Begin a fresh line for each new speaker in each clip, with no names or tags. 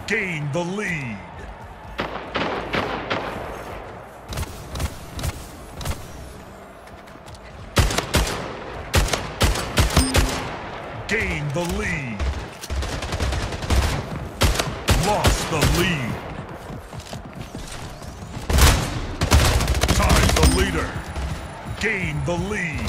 gain the lead. Gain the lead. Lost the lead. Tied the leader. Gain the lead.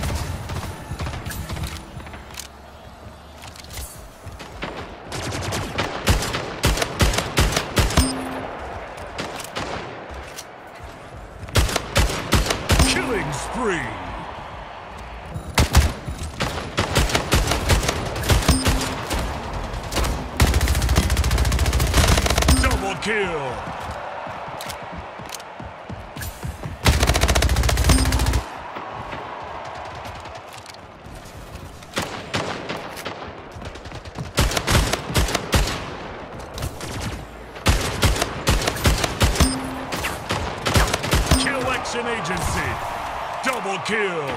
Killing spree. Double kill. Collection agency. Double kill.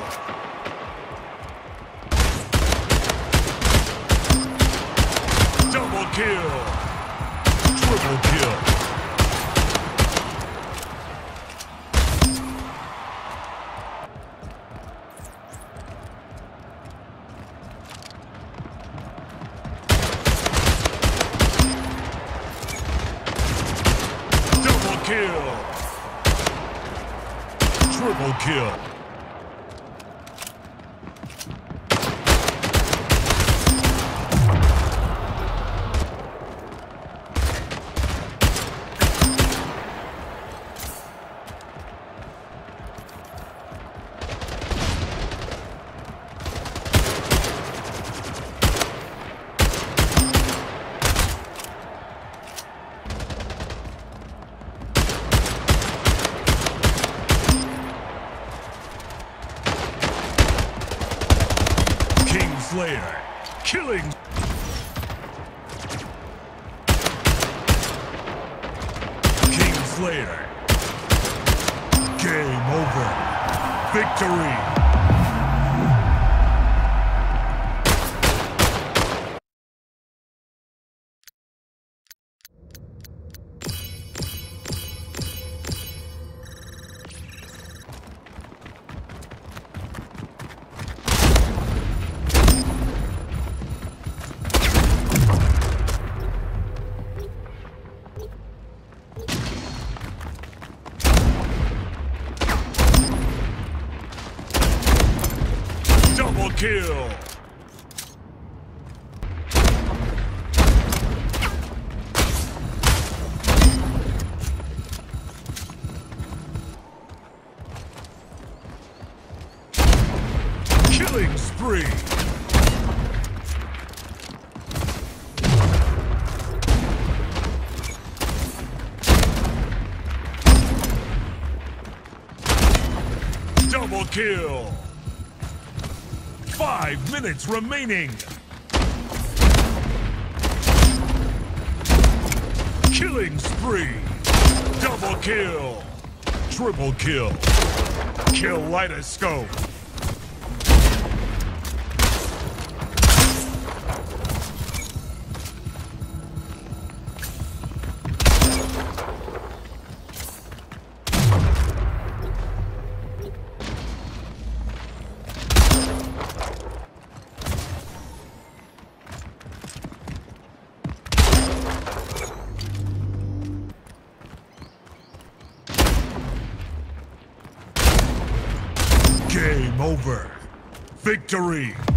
Double kill. Triple kill. Double kill. Triple kill. Slayer, killing. King Slayer. Game over. Victory. Double kill. Killing spree. Double kill. 5 minutes remaining. Killing spree. Double kill. Triple kill. Kaleidoscope. Game over. Victory.